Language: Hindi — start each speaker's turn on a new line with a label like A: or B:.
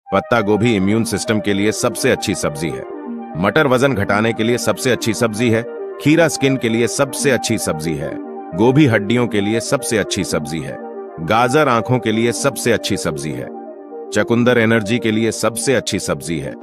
A: पत्ता गोभी इम्यून सिस्टम के लिए सबसे अच्छी सब्जी है। मटर वजन घटाने के लिए सबसे अच्छी सब्जी है। खीरा स्किन के लिए सबसे अच्छी सब्जी है। गोभी हड्डियों के लिए सबसे अच्छी सब्जी है। गाजर आंखों के लिए सबसे अच्छी सब्जी है। चुकंदर एनर्जी के लिए सबसे अच्छी सब्जी है।